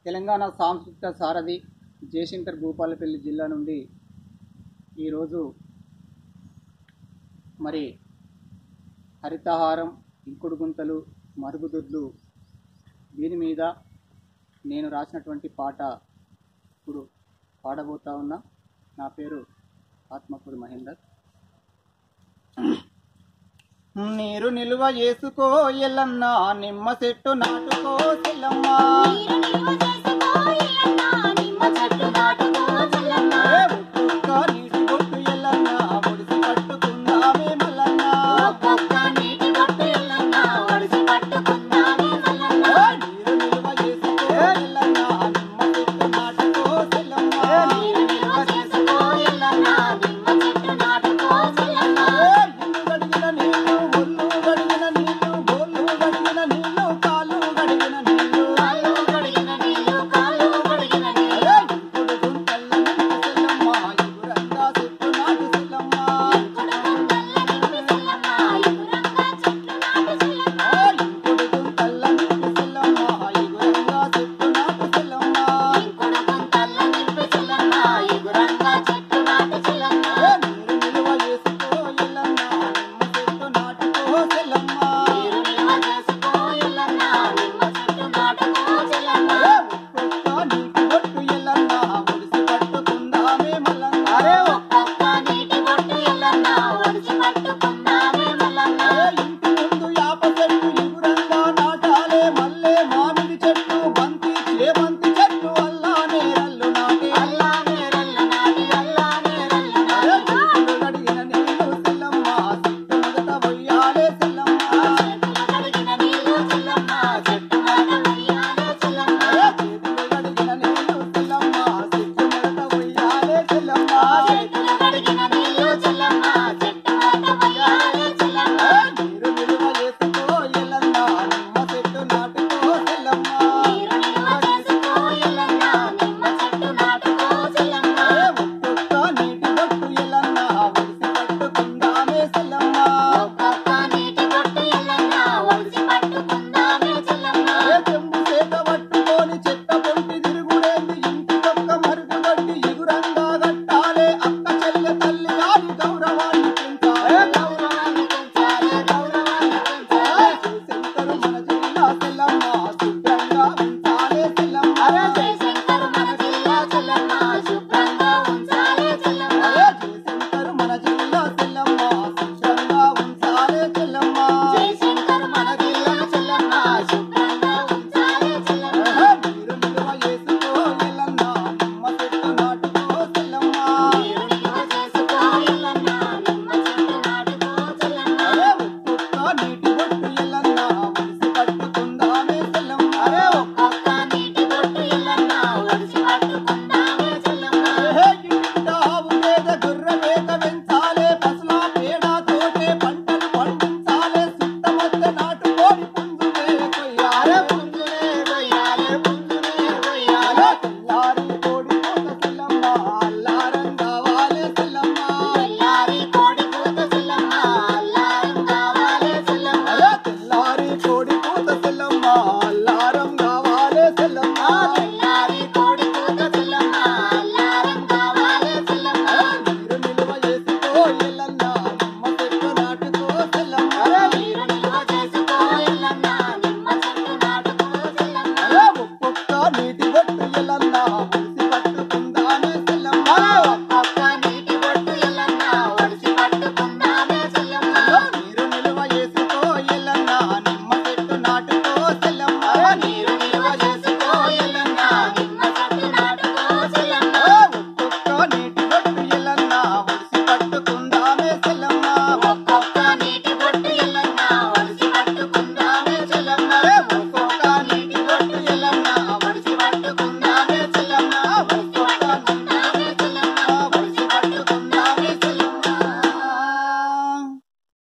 తెలంగాణ సాంస్కృతిక సారథి జయశంకర్ భూపాలపల్లి జిల్లా నుండి ఈరోజు మరి హరితహారం, ఇంకుడు గుంతలు, మరుగుదొడ్లు దీని మీద నేను రాసినటువంటి పాట ఇప్పుడు పాడబోతా ఉన్నా. నా పేరు ఆత్మకూరు మహేందర్. నీరు నిలువ చేసుకో ఎల్లన్నా, నిమ్మ చెట్టు నాటుకో సెల్లమ్మా. నీటి బొట్టు ఎల్లన్నా, ఒడిసి పట్టుకుందామే మల్లన్నా. నీరు నిలువ చేసుకో ఎల్లన్నా, నిమ్మ చెట్టు నాటుకో సెల్లమ్మా. కోడి పూత సెల్లమ్మ, అల్లారం కావాలే సెల్లమ్మ.